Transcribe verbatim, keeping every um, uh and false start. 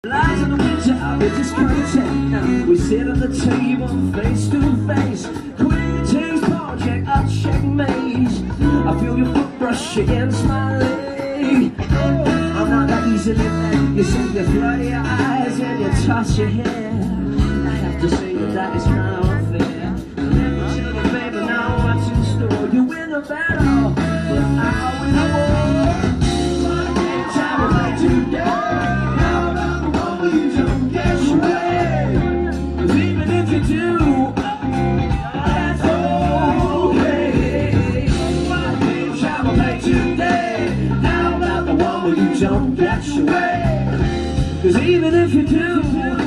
Lies in the winter, I'll be discontent. We sit at the table face to face. Quick taste project, I'll check maze. I feel your foot brush against my leg. I'm not that easily led. You see you fly your eyes and you toss your hair. I have to say that that is kind of unfair. Never tell you, baby, now what's in store. You win a battle, but I win a war. What a great time of night today. Don't get your way, 'cause even if you do